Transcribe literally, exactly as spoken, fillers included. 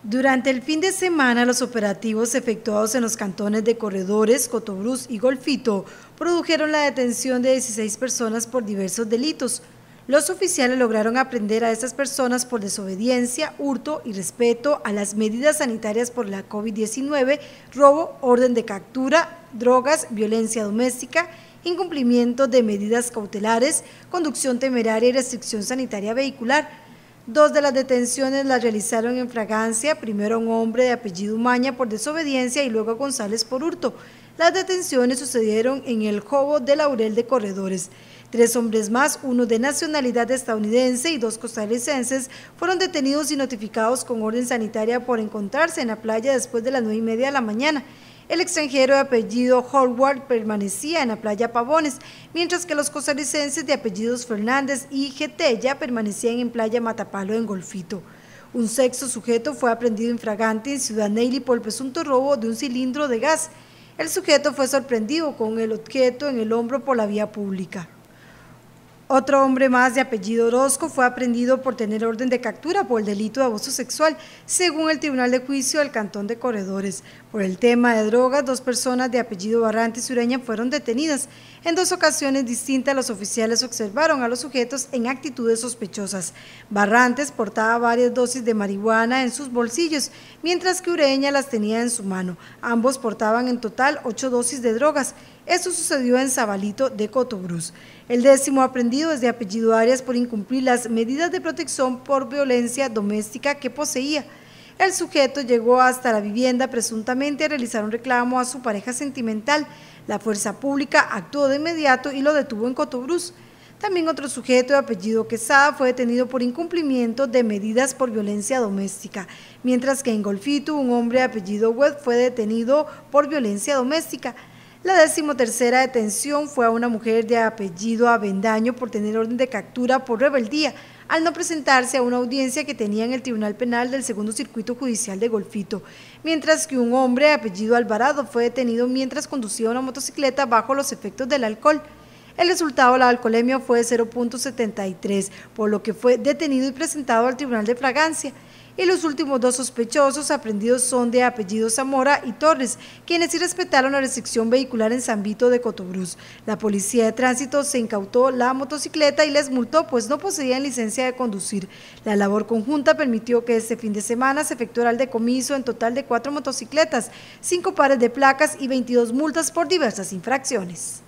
Durante el fin de semana, los operativos efectuados en los cantones de Corredores, Cotobruz y Golfito produjeron la detención de dieciséis personas por diversos delitos. Los oficiales lograron aprender a estas personas por desobediencia, hurto y respeto a las medidas sanitarias por la COVID diecinueve, robo, orden de captura, drogas, violencia doméstica, incumplimiento de medidas cautelares, conducción temeraria y restricción sanitaria vehicular. Dos de las detenciones las realizaron en fragancia, primero a un hombre de apellido Umaña por desobediencia y luego a González por hurto. Las detenciones sucedieron en el Jobo de Laurel de Corredores. Tres hombres más, uno de nacionalidad estadounidense y dos costarricenses, fueron detenidos y notificados con orden sanitaria por encontrarse en la playa después de las nueve y media de la mañana. El extranjero de apellido Howard permanecía en la playa Pavones, mientras que los costarricenses de apellidos Fernández y Getella permanecían en playa Matapalo en Golfito. Un sexto sujeto fue aprehendido en fragante en Ciudad Neyli por el presunto robo de un cilindro de gas. El sujeto fue sorprendido con el objeto en el hombro por la vía pública. Otro hombre más de apellido Orozco fue aprehendido por tener orden de captura por el delito de abuso sexual, según el Tribunal de Juicio del Cantón de Corredores. Por el tema de drogas, dos personas de apellido Barrantes Ureña fueron detenidas. En dos ocasiones distintas, los oficiales observaron a los sujetos en actitudes sospechosas. Barrantes portaba varias dosis de marihuana en sus bolsillos, mientras que Ureña las tenía en su mano. Ambos portaban en total ocho dosis de drogas. Esto sucedió en Zabalito de Cotobruz. El décimo aprehendido es de apellido Arias por incumplir las medidas de protección por violencia doméstica que poseía. El sujeto llegó hasta la vivienda presuntamente a realizar un reclamo a su pareja sentimental. La fuerza pública actuó de inmediato y lo detuvo en Cotobruz. También otro sujeto de apellido Quesada fue detenido por incumplimiento de medidas por violencia doméstica, mientras que en Golfito un hombre de apellido Webb fue detenido por violencia doméstica. La decimotercera detención fue a una mujer de apellido Avendaño por tener orden de captura por rebeldía, al no presentarse a una audiencia que tenía en el Tribunal Penal del Segundo Circuito Judicial de Golfito, mientras que un hombre de apellido Alvarado fue detenido mientras conducía una motocicleta bajo los efectos del alcohol. El resultado de la alcoholemia fue de cero punto setenta y tres, por lo que fue detenido y presentado al Tribunal de Fragancia. Y los últimos dos sospechosos aprehendidos son de apellido Zamora y Torres, quienes sí respetaron la restricción vehicular en San Vito de Cotobruz. La policía de tránsito se incautó la motocicleta y les multó, pues no poseían licencia de conducir. La labor conjunta permitió que este fin de semana se efectuara el decomiso en total de cuatro motocicletas, cinco pares de placas y veintidós multas por diversas infracciones.